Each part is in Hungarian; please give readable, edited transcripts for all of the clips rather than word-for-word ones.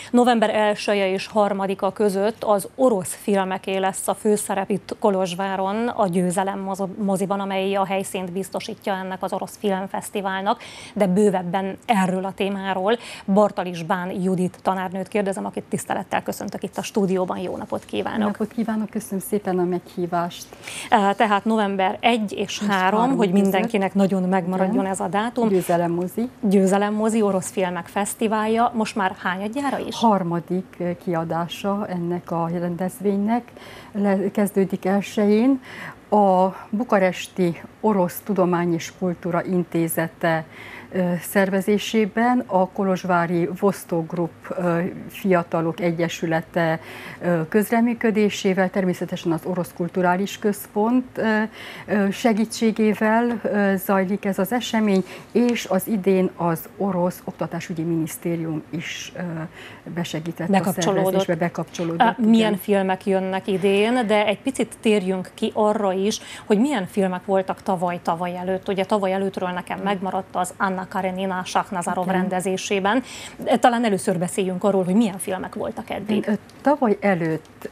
November 1-e és 3-a között az orosz filmeké lesz a főszerep itt Kolozsváron, a Győzelem moziban, amely a helyszínt biztosítja ennek az orosz filmfesztiválnak, de bővebben erről a témáról Bartalis Bán Judit tanárnőt kérdezem, akit tisztelettel köszöntök itt a stúdióban. Jó napot kívánok! Jó napot kívánok, köszönöm szépen a meghívást. Tehát november 1 és 3, hogy mindenkinek nagyon megmaradjon ez a dátum. Győzelem mozi. Győzelem mozi, orosz filmek fesztiválja. Most már hányadjára is? Harmadik kiadása ennek a rendezvénynek. Kezdődik 1-én. A Bukaresti Orosz Tudomány és Kultúra Intézete szervezésében a kolozsvári Vostok Group Fiatalok Egyesülete közreműködésével, természetesen az Orosz Kulturális Központ segítségével zajlik ez az esemény, és az idén az Orosz Oktatásügyi Minisztérium is besegített a szervezésbe, bekapcsolódott. Milyen filmek jönnek idén, de egy picit térjünk ki arra is, hogy milyen filmek voltak tavaly előtt. Ugye tavaly előttről nekem megmaradt az Anna Karenina Sahnazarov rendezésében. Talán először beszéljünk arról, hogy milyen filmek voltak eddig. Tavaly előtt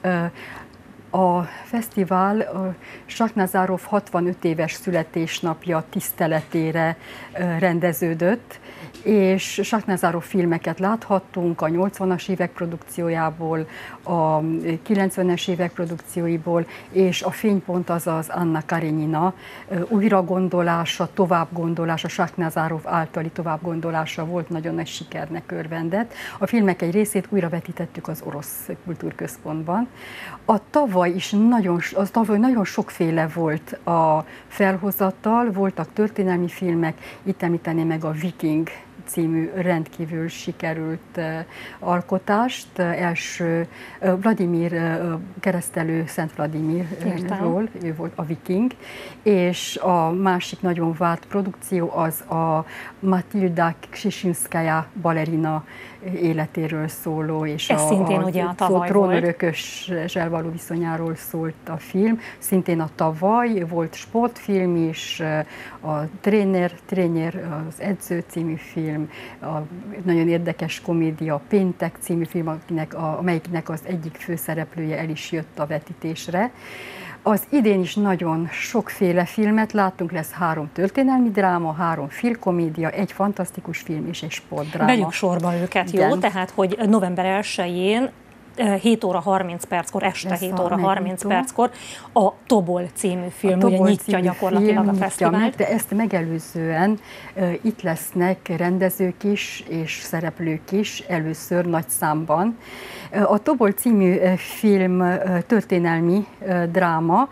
a fesztivál Sahnazarov 65 éves születésnapja tiszteletére rendeződött, és Sahnazarov filmeket láthattunk a 80-as évek produkciójából, a 90-es évek produkcióiból, és a fénypont az az Anna Karenina újragondolása, továbbgondolása, Sahnazarov általi továbbgondolása volt, nagyon nagy sikernek örvendett. A filmek egy részét újra vetítettük az Orosz Kultúrközpontban. Tavaly nagyon sokféle volt a felhozatal, voltak történelmi filmek, itt említeném meg a Viking című rendkívül sikerült alkotást, első Vladimir keresztelő Szent Vladimirról, ő volt a Viking, és a másik nagyon várt produkció az a Matilda Ksizsinszkaja balerina életéről szóló, és a trónörökössel való viszonyáról szólt a film. Szintén a tavaly volt sportfilm is, a Tréner, az Edző című film, a nagyon érdekes komédia, a Péntek című film, amelyiknek az egyik főszereplője el is jött a vetítésre. Az idén is nagyon sokféle filmet láttunk, lesz 3 történelmi dráma, 3 filmkomédia, egy fantasztikus film és egy sportdráma. Vegyük sorba őket, igen. Jó? Tehát, hogy november 1-én 7 óra 30 perckor, este 7 óra 30 perckor a Tobol című film, ugye nyitja gyakorlatilag a fesztivált. De ezt megelőzően itt lesznek rendezők is és szereplők is, először nagy számban. A Tobol című film történelmi dráma,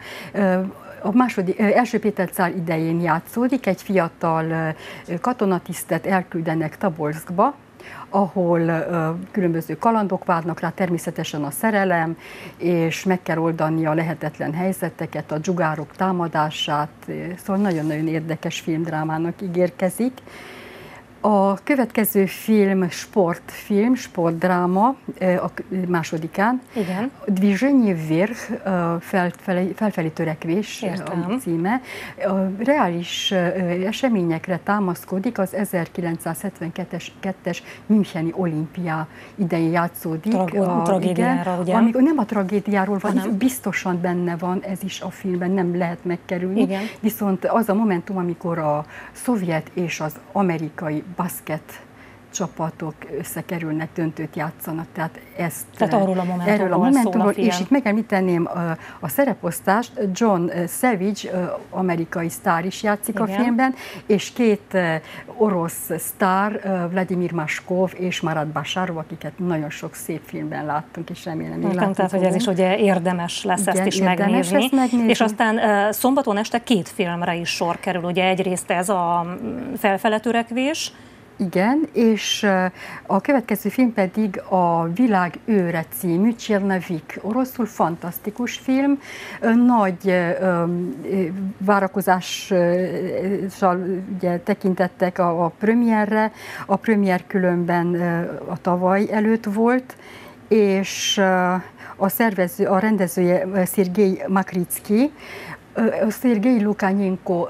első Péter cár idején játszódik, egy fiatal katonatisztet elküldenek Tobolskba, ahol különböző kalandok várnak rá, természetesen a szerelem, és meg kell oldani a lehetetlen helyzeteket, a dzsugárok támadását, szóval nagyon-nagyon érdekes filmdrámának ígérkezik. A következő film sportdráma a másodikán. Igen. Движение вверх, felfelé törekvés a címe. Reális eseményekre támaszkodik, az 1972-es Müncheni olimpia idején játszódik. Tragédiára, ugye? Amikor nem a tragédiáról van, biztosan benne van, ez is a filmben nem lehet megkerülni. Igen. Viszont az a momentum, amikor a szovjet és az amerikai baszket csapatok összekerülnek, döntőt játszanak, tehát erről a momentumról és itt megemlíteném a szereposztást, John Savage, amerikai sztár is játszik a filmben, és 2 orosz sztár, Vladimir Mashkov és Marat Basarov, akiket nagyon sok szép filmben láttunk, és remélem még látjuk. Tehát, hogy ez is ugye érdemes lesz ezt is megnézni. És aztán szombaton este 2 filmre is sor kerül, ugye egyrészt ez a felfele törekvés. Igen, és a következő film pedig a Világ őre című, Csernavik, oroszul fantasztikus film, nagy várakozással ugye, tekintettek a premierre, a premier különben a tavaly előtt volt, és a rendezője Szergej Makricki, Szergej Lukányenko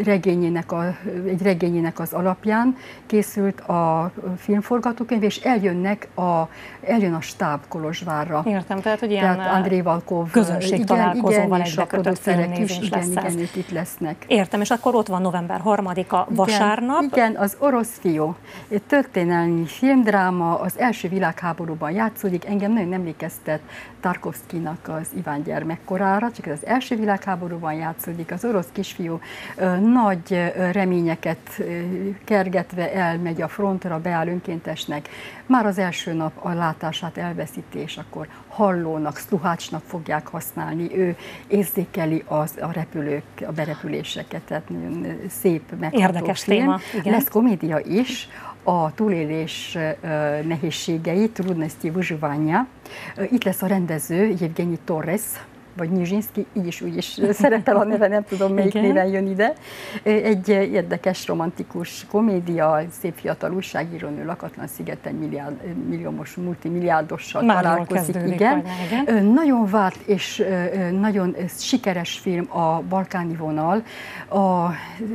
egy regényének az alapján készült a filmforgatókönyv, és eljön a stáb Kolozsvárra. Értem, tehát hogy ilyen Andrei Valkov közönségtalálkozóval és a producerek is, igen, itt lesznek. Értem, és akkor ott van november 3-a, vasárnap. Igen, az Orosz fiú. Történelmi filmdráma, az első világháborúban játszódik. Engem nagyon emlékeztet Tarkovszkinak az Iván gyermekkorára, csak ez az első világháborúban játszódik. Az orosz kisfiú nagy reményeket kergetve elmegy a frontra, beáll önkéntesnek. Már az első nap a látását elveszíti, és akkor hallónak, szluhácsnak fogják használni. Ő érzékeli a berepüléseket, tehát nagyon szép, megható érdekes film. Téma, igen. Lesz komédia is, a túlélés nehézségei, Trudnosti выживания. Itt lesz a rendező, Evgeny Torres, vagy Nyizsinszki, így is úgy is szerepel a neve, nem tudom melyik néven jön ide. Egy érdekes, romantikus komédia, szép fiatal újságírónő lakatlan szigeten milliómos, multimilliárdossal találkozik. Igen. Nagyon várt és nagyon sikeres film a balkáni vonal, a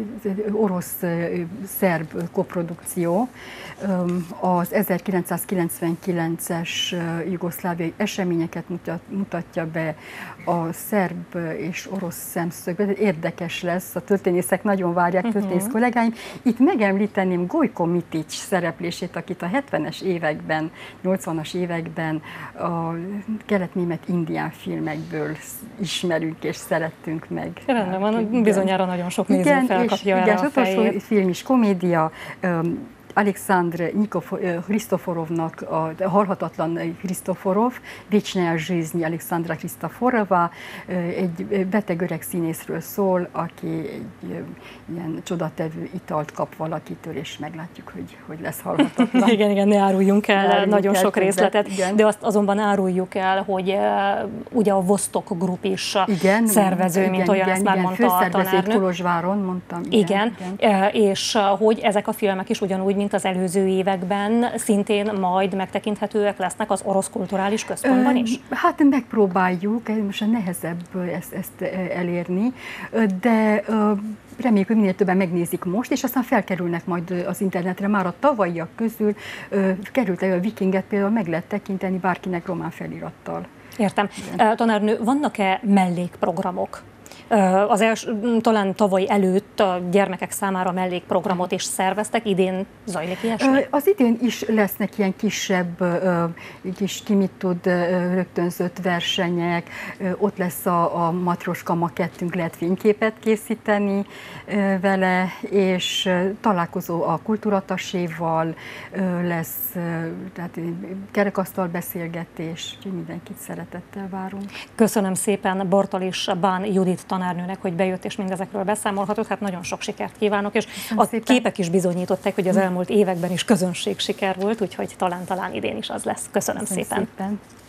orosz-szerb koprodukció, az 1999-es jugoszláviai eseményeket mutatja be a szerb és orosz szemszögből. Érdekes lesz, a történészek nagyon várják, történész kollégáim. Itt megemlíteném Gojko Mitić szereplését, akit a 70-es években, 80-as években a kelet-német indián filmekből ismerünk és szerettünk meg. Rendben van, bizonyára nagyon sok néző felkapja erre a fejét. Igen, film is komédia, Alexandr Krisztoforovnak, a halhatatlan Krisztoforov, Vécsnaya Zsizni Alexandra Krisztoforova, egy beteg öreg színészről szól, aki egy ilyen csodatevő italt kap valakitől, és meglátjuk, hogy lesz halhatatlan. Igen, ne áruljunk el nagyon sok részletet, de azt azonban áruljuk el, hogy ugye a Vostok Group is szervező, mint olyan, ezt már mondta a tanárnő. Kolozsváron, mondtam. Igen, és hogy ezek a filmek is ugyanúgy, mint az előző években szintén majd megtekinthetőek lesznek az Orosz Kulturális Központban is? Hát megpróbáljuk, most nehezebb ezt elérni, de reméljük, hogy minél többen megnézik most, és aztán felkerülnek majd az internetre. Már a tavalyiak közül került a Vikinget például meg lehet tekinteni bárkinek román felirattal. Értem. Tanárnő, vannak-e mellékprogramok? Talán tavaly előtt a gyermekek számára mellékprogramot is szerveztek, idén zajlik ilyesmi? Az idén is lesznek ilyen kisebb, kis ki mit tud rögtönzött versenyek, ott lesz a Matryoska makettünk, lehet fényképet készíteni vele, és találkozó a kultúrataséval lesz, tehát kerekasztal beszélgetés, úgyhogy mindenkit szeretettel várunk. Köszönöm szépen Bortalics Bán Judit tanárnőnek, hogy bejött és mindezekről beszámolhatott. Hát nagyon sok sikert kívánok, és a képek is bizonyították, hogy az elmúlt években is közönség siker volt, úgyhogy talán idén is az lesz. Köszönöm szépen.